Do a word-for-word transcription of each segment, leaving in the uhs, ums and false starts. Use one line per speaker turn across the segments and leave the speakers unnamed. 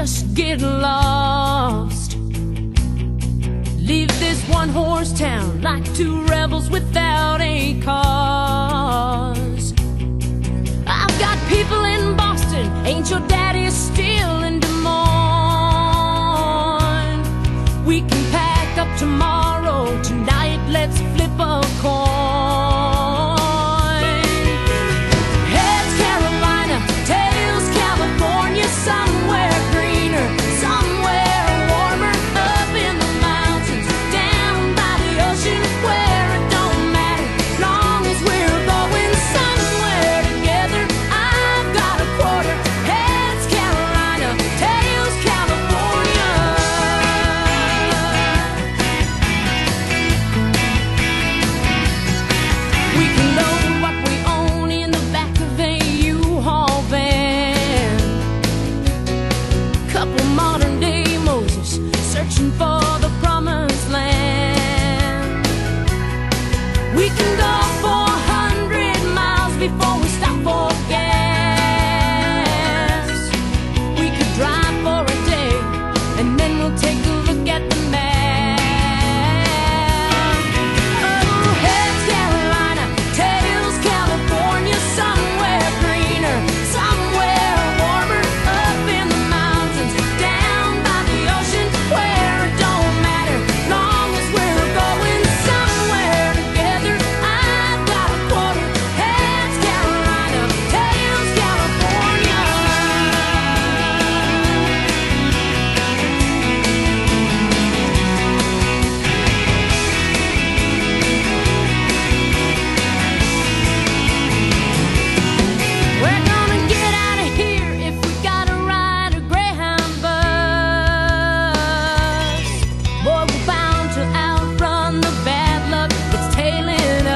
just get lost. Leave this one horse town like two rebels without a cause. I've got people in Boston, ain't your daddy still in Des Moines? We can pack up tomorrow, tonight let's flip a coin. Heads Carolina, tails California, somewhere greener, somewhere warmer, up in the mountains, down by the ocean, where it don't matter, long as we're going somewhere together. I've got a quarter. Heads Carolina, tails California. We can load what we own in the back of a U-Haul van. Couple modern day Moses searching for the promised land. We can go four hundred miles before we stop for gas. We could drive for a day and then we'll take a look at the map. Oh, heads Carolina, tails California, somewhere greener, somewhere warmer, up in the mountains, down by the ocean, where it don't matter, long as we're going somewhere together. I've got a quarter. Heads Carolina, tails California. We're gonna get out of here if we gotta ride a Greyhound bus. Boy, we're bound to outrun the bad luck that's tailing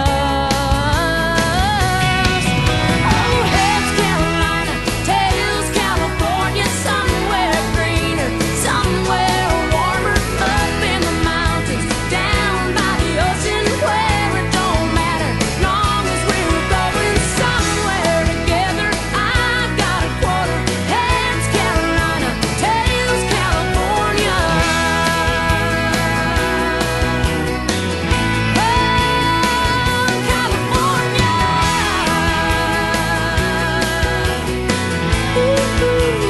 us. Oh, heads Carolina, tails California, somewhere greener, somewhere warmer, up in the mountains, down by the ocean, where it don't matter, long as we're going somewhere together. I've got a quarter. Heads Carolina, tails California. Oh, California. Ooh, ooh.